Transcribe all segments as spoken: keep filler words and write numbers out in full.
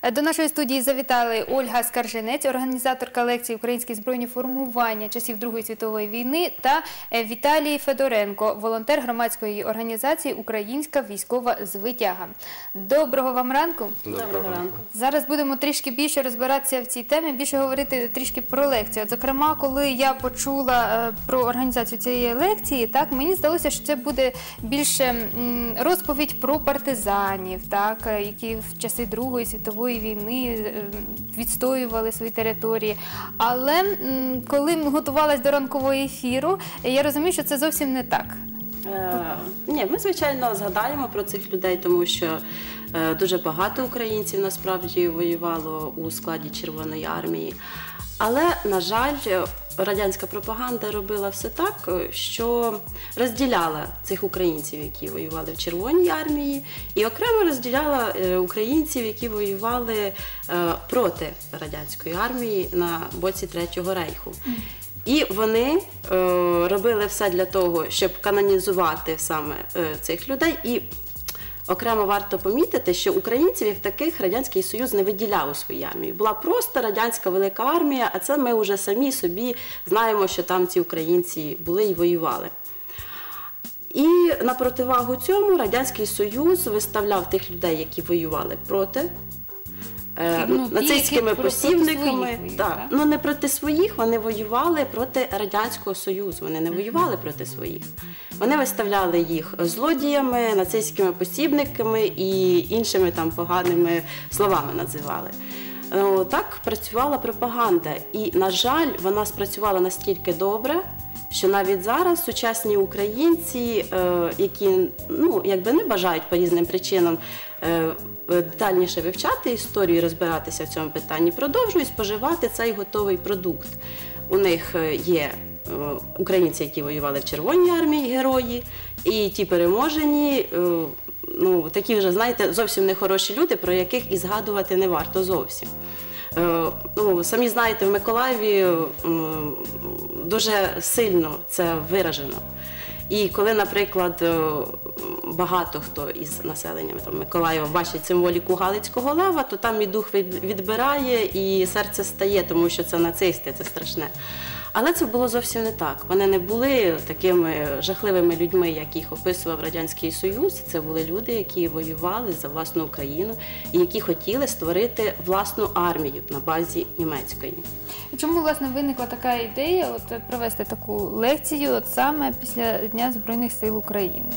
До нашої студії завітали Ольга Скарженець, організаторка лекції «Українські збройні формування часів Другої світової війни» та Віталій Федоренко, волонтер громадської організації «Українська військова звитяга». Доброго вам ранку. Доброго ранку. Зараз будемо трішки більше розбиратися в цій темі, більше говорити трішки про лекцію. От, зокрема, коли я почула про організацію цієї лекції, так, мені здалося, що це буде більше розповідь про партизанів, так, які в часи Другої світової війни відстоювали свої території. Але коли готувалась до ранкового ефіру, я розумію, що це зовсім не так. Е, ні, ми, звичайно, згадаємо про цих людей, тому що е, дуже багато українців насправді воювало у складі Червоної армії. Але, на жаль, радянська пропаганда робила все так, що розділяла цих українців, які воювали в Червоній армії, і окремо розділяла українців, які воювали проти радянської армії на боці Третього рейху. І вони е, робили все для того, щоб канонізувати саме е, цих людей. І окремо варто помітити, що українців як таких Радянський Союз не виділяв у своїй армії. Була просто радянська велика армія, а це ми вже самі собі знаємо, що там ці українці були і воювали. І на противагу цьому Радянський Союз виставляв тих людей, які воювали проти Ну, нацистськими посібниками. Так. Ну, не проти своїх, вони воювали проти Радянського Союзу, вони не воювали проти своїх. Вони виставляли їх злодіями, нацистськими посібниками і іншими там поганими словами називали. Ну, так працювала пропаганда. І, на жаль, вона спрацювала настільки добре, що навіть зараз сучасні українці, які ну, якби не бажають по різним причинам детальніше вивчати історію і розбиратися в цьому питанні, продовжують споживати цей готовий продукт. У них є українці, які воювали в Червоній армії, герої, і ті переможені, ну, такі вже, знаєте, зовсім нехороші люди, про яких і згадувати не варто зовсім. Ну, самі знаєте, в Миколаєві дуже сильно це виражено. І коли, наприклад, багато хто із населення там, Миколаєва бачить символіку Галицького лева, то там і дух відбирає, і серце стає, тому що це нацисти, це страшне. Але це було зовсім не так. Вони не були такими жахливими людьми, яких описував Радянський Союз. Це були люди, які воювали за власну Україну і які хотіли створити власну армію на базі німецької. І чому, власне, виникла така ідея от, провести таку лекцію от саме після Дня Збройних сил України?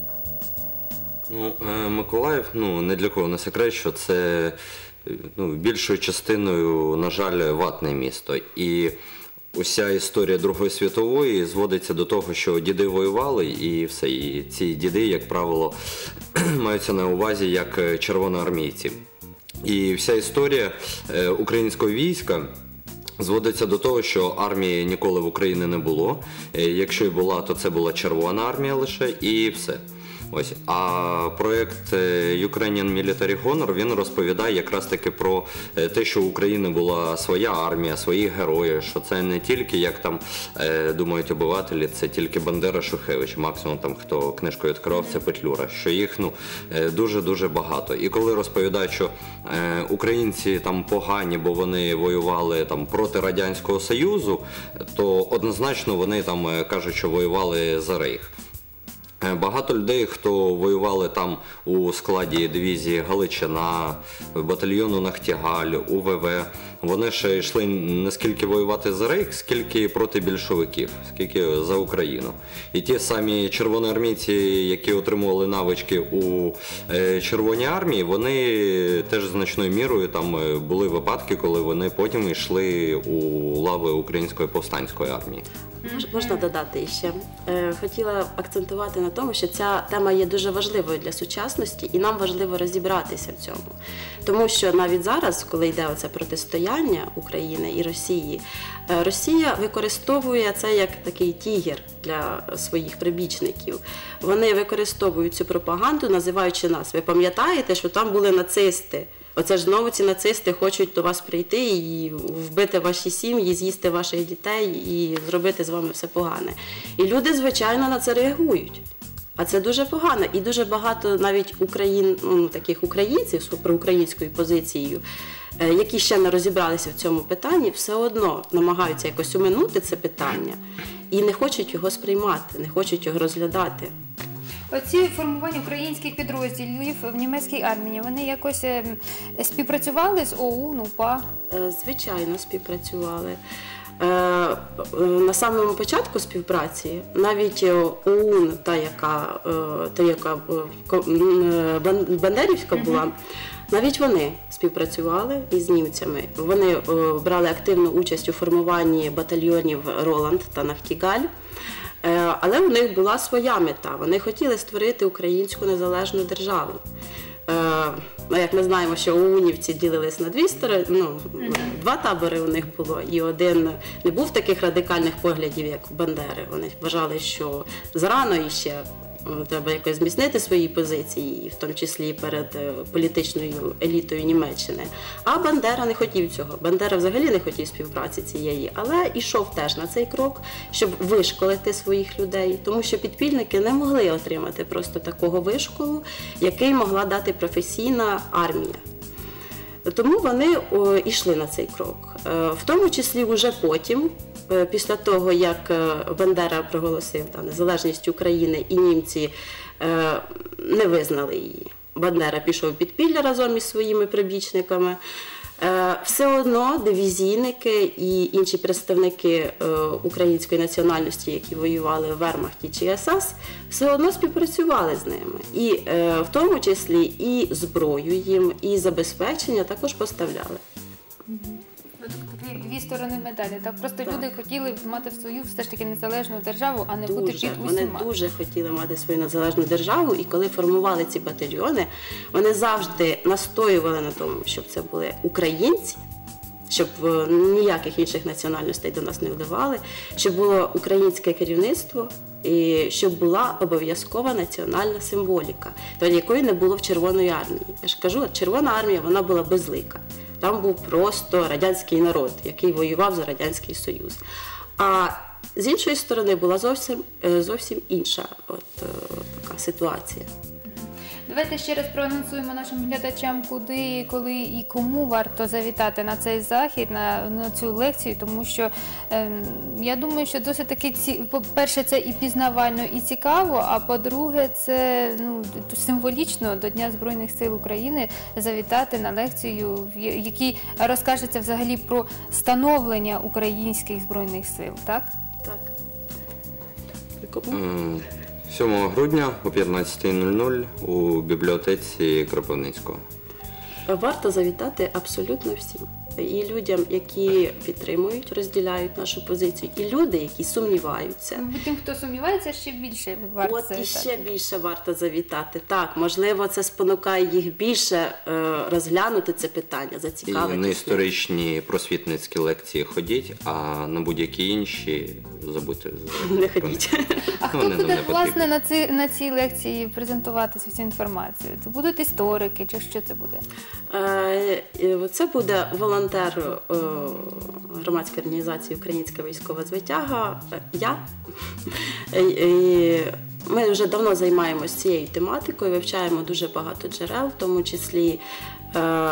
Ну, Миколаїв, ну, не для кого не секрет, що це ну, більшою частиною, на жаль, ватне місто. І уся історія Другої світової зводиться до того, що діди воювали і все. І ці діди, як правило, маються на увазі як червоноармійці. І вся історія українського війська зводиться до того, що армії ніколи в Україні не було. Якщо і була, то це була Червона армія лише і все. Ось. А проєкт Ukrainian Military Honor, він розповідає якраз таки про те, що в Україні була своя армія, свої герої, що це не тільки, як там думають обивателі, це тільки Бандера, Шухевич, максимум там, хто книжкою відкривав, це Петлюра, що їх ну, дуже-дуже багато. І коли розповідають, що українці там погані, бо вони воювали там проти Радянського Союзу, то однозначно вони там кажуть, що воювали за Рейх. Багато людей, хто воювали там у складі дивізії Галичина, батальйону Нахтігаль, У Ве Ве, вони ще йшли не скільки воювати за Рейх, скільки проти більшовиків, скільки за Україну. І ті самі червоноармійці, які отримували навички у Червоній армії, вони теж значною мірою там були випадки, коли вони потім йшли у лави Української повстанської армії. Можна додати ще. Хотіла акцентувати на тому, що ця тема є дуже важливою для сучасності і нам важливо розібратися в цьому. Тому що навіть зараз, коли йде оце протистояння України і Росії, Росія використовує це як такий тігр для своїх прибічників. Вони використовують цю пропаганду, називаючи нас. Ви пам'ятаєте, що там були нацисти? Оце ж знову ці нацисти хочуть до вас прийти і вбити ваші сім'ї, з'їсти ваших дітей і зробити з вами все погане. І люди, звичайно, на це реагують. А це дуже погано. І дуже багато навіть україн, ну, таких українців з проукраїнською позицією, е, які ще не розібралися в цьому питанні, все одно намагаються якось уминути це питання і не хочуть його сприймати, не хочуть його розглядати. Оці формування українських підрозділів в німецькій армії, вони якось е, співпрацювали з ОУН, УПА? Е, Звичайно, співпрацювали. Е, е, На самому початку співпраці навіть ОУН, та яка, е, та, яка е, ко- м, е, бан- бандерівська була, навіть вони співпрацювали із німцями. Вони е, брали активну участь у формуванні батальйонів Роланд та Нахтігаль. Е, Але у них була своя мета. Вони хотіли створити українську незалежну державу. Е, Ну, як ми знаємо, що ОУНівці ділились на дві сторони, ну, два табори у них було, і один не був таких радикальних поглядів, як у Бандери. Вони вважали, що зарано іще е, треба якось зміцнити свої позиції, і в тому числі і перед е, політичною елітою Німеччини. А Бандера не хотів цього. Бандера взагалі не хотів співпраці цієї, але йшов теж на цей крок, щоб вишколити своїх людей, тому що підпільники не могли отримати просто такого вишколу, який могла дати професійна армія. Тому вони о, йшли на цей крок. Е, В тому числі вже потім, е, після того, як е, Бандера проголосив та, незалежність України і німці е, не визнали її. Бандера пішов в підпілля разом із своїми прибічниками. Е, Все одно дивізійники і інші представники е, української національності, які воювали в Вермахті чи ес ес, все одно співпрацювали з ними. І е, в тому числі і зброю їм, і забезпечення також поставляли. Дві, дві сторони медалі. Так просто Так. люди хотіли мати свою все ж таки незалежну державу, а не бути Дуже. під Вони усіма. дуже хотіли мати свою незалежну державу, і коли формували ці батальйони, вони завжди настоювали на тому, щоб це були українці, щоб е, ніяких інших національностей до нас не вливали, щоб було українське керівництво і щоб була обов'язкова національна символіка, то якої не було в Червоної армії. Я ж кажу, Червона армія, вона була безлика. Там був просто радянський народ, який воював за Радянський Союз. А з іншої сторони була зовсім, е, зовсім інша от, е, така ситуація. Давайте ще раз проанонсуємо нашим глядачам, куди, коли і кому варто завітати на цей захід, на, на цю лекцію, тому що ем, я думаю, що досить таки, ці, по-перше, це і пізнавально, і цікаво, а по-друге, це ну, символічно до Дня Збройних сил України завітати на лекцію, в я- якій розкажеться взагалі про становлення українських Збройних сил, так? Так. І кому? М, сьомого грудня о п'ятнадцята нуль нуль у бібліотеці Кропивницького. Варто завітати абсолютно всім. І людям, які підтримують, розділяють нашу позицію, і люди, які сумніваються. Бо тим, хто сумнівається, ще більше варто От завітати. іще більше варто завітати. Так, можливо, це спонукає їх більше е, розглянути це питання, І зацікавитися. на історичні просвітницькі лекції ходіть, а на будь-які інші забудьте. Не ходіть. А хто Вони нам буде не власне потрібні. на цій на цій лекції презентувати цю всю інформацію? Це будуть історики, чи що це буде? Е, е, Це буде волонтер е, громадської організації Українська військова звитяга. е, Я. Е, е, Ми вже давно займаємося цією тематикою, вивчаємо дуже багато джерел, в тому числі е,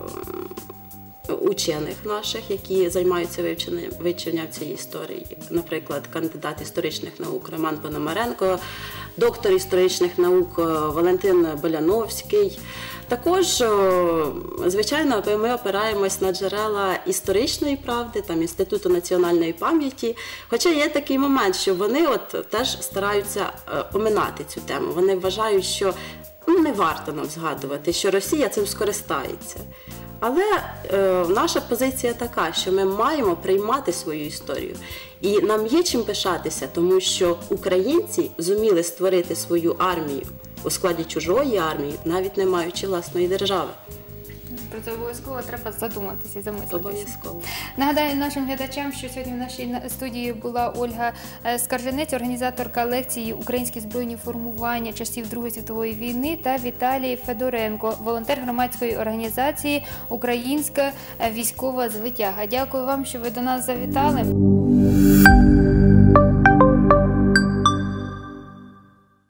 учених наших, які займаються вивченням, вивченням цієї історії. Наприклад, кандидат історичних наук Роман Пономаренко, доктор історичних наук Валентин Боляновський. Також, о, звичайно, ми опираємось на джерела історичної правди, там Інституту національної пам'яті. Хоча є такий момент, що вони от теж стараються е, оминати цю тему. Вони вважають, що ну, не варто нам згадувати, що Росія цим скористається. Але е, наша позиція така, що ми маємо приймати свою історію. І нам є чим пишатися, тому що українці зуміли створити свою армію у складі чужої армії, навіть не маючи власної держави. Про це обов'язково треба задуматися і замислитися. Обов'язково. Нагадаю нашим глядачам, що сьогодні в нашій на- студії була Ольга е, Скарженець, організаторка лекції «Українські збройні формування часів Другої світової війни» та Віталій Федоренко, волонтер громадської організації «Українська військова звитяга». Дякую вам, що ви до нас завітали.